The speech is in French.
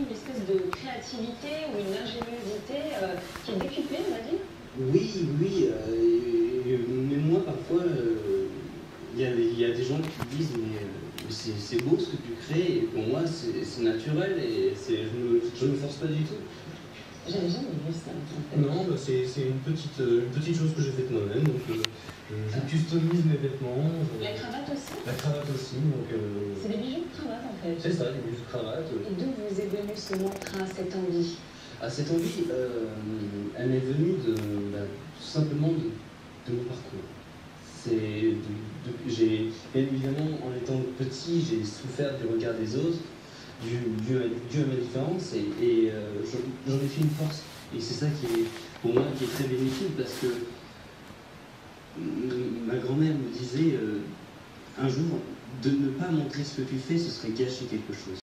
une espèce de créativité ou une ingéniosité qui est décuplée, on va dire? Oui, oui, mais moi parfois, il y a des gens qui disent mais c'est beau ce que tu crées, et pour moi c'est naturel, et je me force pas du tout. J'avais jamais vu ça, en fait. Non, bah, c'est une petite chose que j'ai faite moi-même, donc je customise mes vêtements. La cravate aussi? La cravate aussi, donc... C'est des bijoux de cravate, en fait. C'est ça, des bijoux de cravate. Et d'où vous est venu ce mantra, cette envie? Ah, cette envie, elle m'est venue tout simplement de mon parcours. J'ai, bien évidemment, en étant petit, j'ai souffert du regard des autres, dû à ma différence, et j'en ai fait une force. Et c'est ça qui est, pour moi, qui est très bénéfique, parce que ma grand-mère me disait un jour, de ne pas montrer ce que tu fais, ce serait gâcher quelque chose.